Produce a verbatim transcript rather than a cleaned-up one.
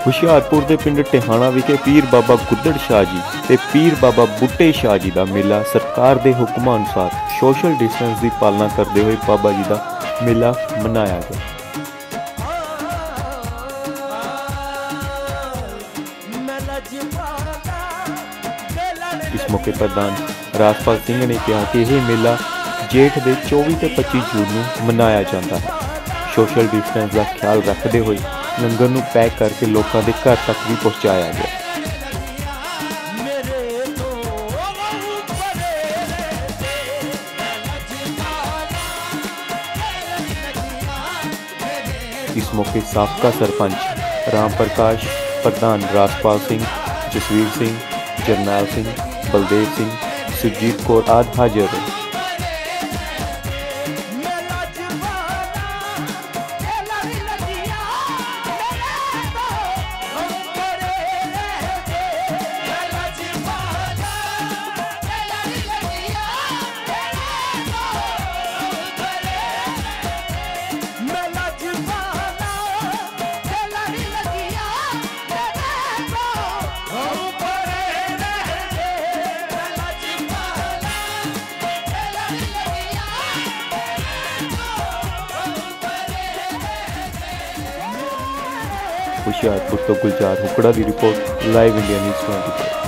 ਹੁਸ਼ਿਆਰपुर के पिंड टिहाणा विखे पीर बाबा गुद्दड़ शाह जी ते पीर बाबा बुट्टे शाह जी का मेला सरकार के हुक्मां अनुसार सोशल डिस्टेंस की पालना करते हुए बाबा जी का मेला मनाया गया। इस मौके प्रधान राजपाल सिंह ने कहा कि यह मेला जेठ के चौबीस ते पच्चीस जून को मनाया जाता है। सोशल डिस्टेंस का ख्याल रखते हुए लंगर नूं पैक करके लोगों के घर तक भी पहुँचाया गया। इस मौके साबका सरपंच राम प्रकाश, प्रधान राजपाल सिंह, जसवीर सिंह, जरनैल सिंह, बलदेव सिंह, सुरजीत कौर आदि हाजिर रहे। हुशियारपुर तो गुलजार हुकड़ा की रिपोर्ट, लाइव इंडिया न्यूज़ चौबीस।